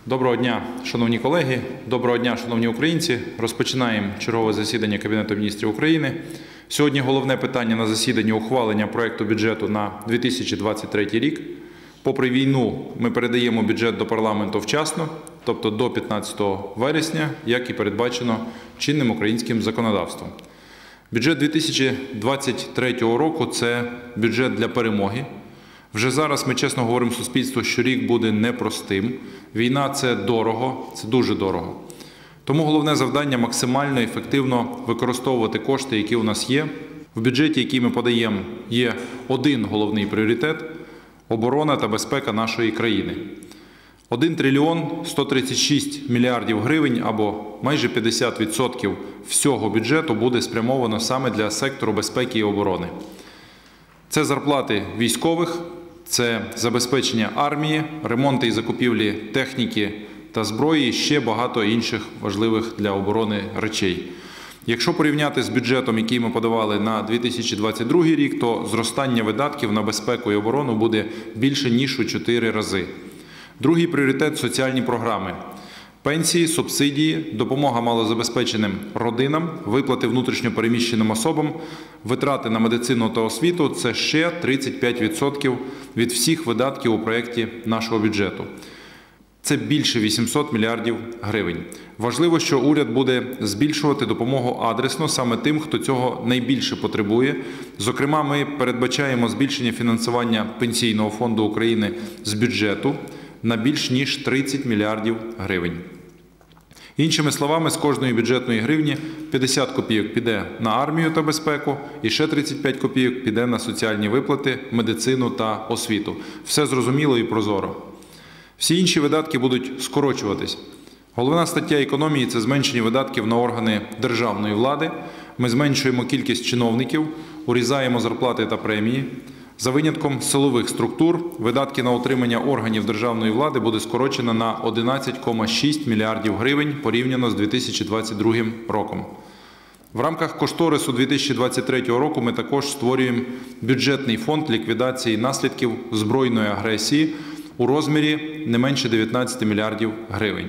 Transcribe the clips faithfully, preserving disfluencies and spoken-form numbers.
Доброго дня, шановні колеги, доброго дня, шановні українці. Розпочинаємо чергове засідання Кабінету міністрів України. Сьогодні головне питання на засіданні – ухвалення проекту бюджету на дві тисячі двадцять третій рік. Попри війну, ми передаємо бюджет до парламенту вчасно, тобто до п'ятнадцятого вересня, як і передбачено чинним українським законодавством. Бюджет дві тисячі двадцять третього року – це бюджет для перемоги. Вже зараз ми чесно говоримо суспільству, що рік буде непростим. Війна – це дорого, це дуже дорого. Тому головне завдання – максимально ефективно використовувати кошти, які у нас є. В бюджеті, який ми подаємо, є один головний пріоритет – оборона та безпека нашої країни. один трильйон сто тридцять шість мільярдів гривень або майже п'ятдесят відсотків всього бюджету буде спрямовано саме для сектору безпеки і оборони. Це зарплати військових, це забезпечення армії, ремонти і закупівлі техніки та зброї і ще багато інших важливих для оборони речей. Якщо порівняти з бюджетом, який ми подавали на дві тисячі двадцять другий рік, то зростання видатків на безпеку і оборону буде більше, ніж у чотири рази. Другий пріоритет – соціальні програми. Пенсії, субсидії, допомога малозабезпеченим родинам, виплати внутрішньо переміщеним особам, витрати на медицину та освіту – це ще тридцять п'ять відсотків від всіх видатків у проєкті нашого бюджету. Це більше вісімсот мільярдів гривень. Важливо, що уряд буде збільшувати допомогу адресно саме тим, хто цього найбільше потребує. Зокрема, ми передбачаємо збільшення фінансування Пенсійного фонду України з бюджету на більш ніж тридцять мільярдів гривень. Іншими словами, з кожної бюджетної гривні п'ятдесят копійок піде на армію та безпеку, і ще тридцять п'ять копійок піде на соціальні виплати, медицину та освіту. Все зрозуміло і прозоро. Всі інші видатки будуть скорочуватись. Головна стаття економії – це зменшення видатків на органи державної влади. Ми зменшуємо кількість чиновників, урізаємо зарплати та премії. За винятком силових структур, видатки на утримання органів державної влади буде скорочено на одинадцять цілих шість мільярдів гривень порівняно з дві тисячі двадцять другим роком. В рамках кошторису дві тисячі двадцять третього року ми також створюємо бюджетний фонд ліквідації наслідків збройної агресії у розмірі не менше дев'ятнадцяти мільярдів гривень.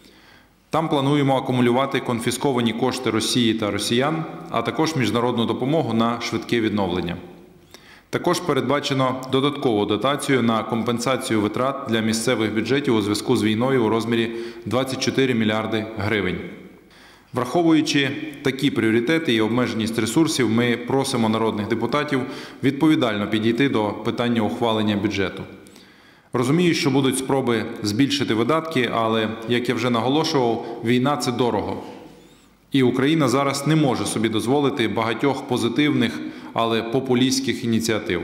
Там плануємо акумулювати конфісковані кошти Росії та росіян, а також міжнародну допомогу на швидке відновлення. Також передбачено додаткову дотацію на компенсацію витрат для місцевих бюджетів у зв'язку з війною у розмірі двадцять чотири мільярди гривень. Враховуючи такі пріоритети і обмеженість ресурсів, ми просимо народних депутатів відповідально підійти до питання ухвалення бюджету. Розумію, що будуть спроби збільшити видатки, але, як я вже наголошував, війна – це дорого. І Україна зараз не може собі дозволити багатьох позитивних, але популістських ініціатив.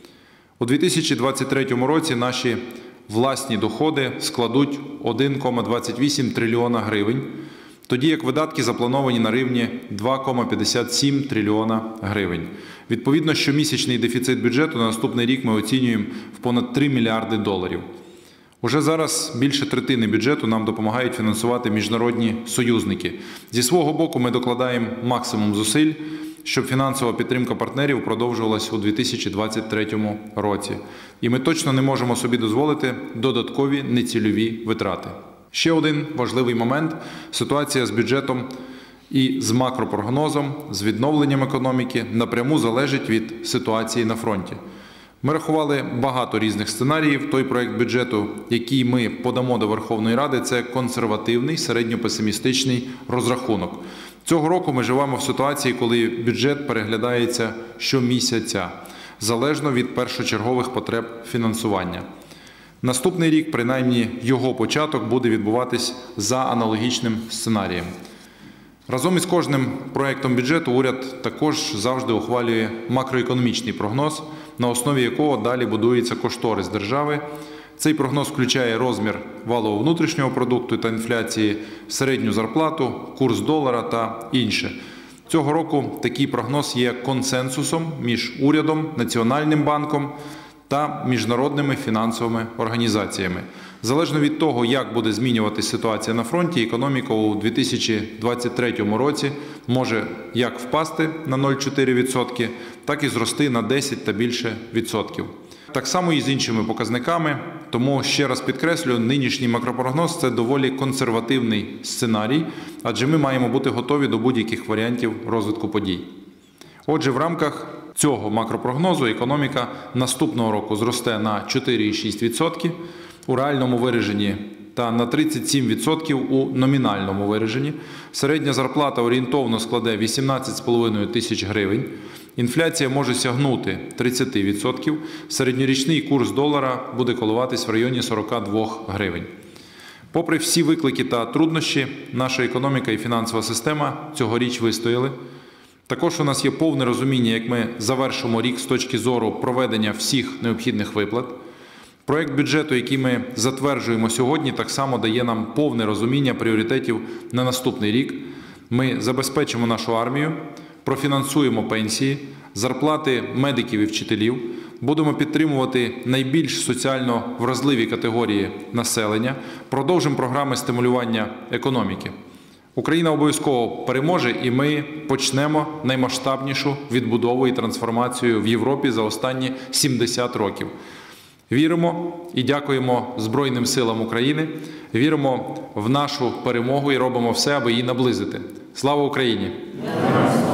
У дві тисячі двадцять третьому році наші власні доходи складуть один цілих двадцять вісім трильйона гривень, тоді як видатки заплановані на рівні два цілих п'ятдесят сім трильйона гривень. Відповідно, щомісячний дефіцит бюджету на наступний рік ми оцінюємо в понад три мільярди доларів. Уже зараз більше третини бюджету нам допомагають фінансувати міжнародні союзники. Зі свого боку ми докладаємо максимум зусиль, щоб фінансова підтримка партнерів продовжувалась у дві тисячі двадцять третьому році. І ми точно не можемо собі дозволити додаткові нецільові витрати. Ще один важливий момент – ситуація з бюджетом і з макропрогнозом, з відновленням економіки напряму залежить від ситуації на фронті. Ми рахували багато різних сценаріїв. Той проєкт бюджету, який ми подамо до Верховної Ради, це консервативний, середньопесимістичний розрахунок. Цього року ми живемо в ситуації, коли бюджет переглядається щомісяця, залежно від першочергових потреб фінансування. Наступний рік, принаймні його початок, буде відбуватись за аналогічним сценарієм. Разом із кожним проєктом бюджету уряд також завжди ухвалює макроекономічний прогноз, на основі якого далі будується кошторис держави. Цей прогноз включає розмір валового внутрішнього продукту та інфляції, середню зарплату, курс долара та інше. Цього року такий прогноз є консенсусом між урядом, Національним банком та міжнародними фінансовими організаціями. Залежно від того, як буде змінюватися ситуація на фронті, економіка у дві тисячі двадцять третьому році може як впасти на нуль цілих чотири десятих відсотка, так і зрости на десять та більше відсотків. Так само і з іншими показниками. Тому, ще раз підкреслюю, нинішній макропрогноз – це доволі консервативний сценарій, адже ми маємо бути готові до будь-яких варіантів розвитку подій. Отже, в рамках цього макропрогнозу економіка наступного року зросте на чотири цілих шість десятих відсотка у реальному вираженні та на тридцять сім відсотків у номінальному вираженні. Середня зарплата орієнтовно складе вісімнадцять з половиною тисяч гривень. Інфляція може сягнути тридцять відсотків. Середньорічний курс долара буде коливатись в районі сорок два гривень. Попри всі виклики та труднощі, наша економіка і фінансова система цьогоріч вистояли. Також у нас є повне розуміння, як ми завершимо рік з точки зору проведення всіх необхідних виплат. Проект бюджету, який ми затверджуємо сьогодні, так само дає нам повне розуміння пріоритетів на наступний рік. Ми забезпечимо нашу армію, профінансуємо пенсії, зарплати медиків і вчителів, будемо підтримувати найбільш соціально вразливі категорії населення, продовжимо програми стимулювання економіки. Україна обов'язково переможе, і ми почнемо наймасштабнішу відбудову і трансформацію в Європі за останні сімдесят років. Віримо і дякуємо Збройним силам України, віримо в нашу перемогу і робимо все, аби її наблизити. Слава Україні!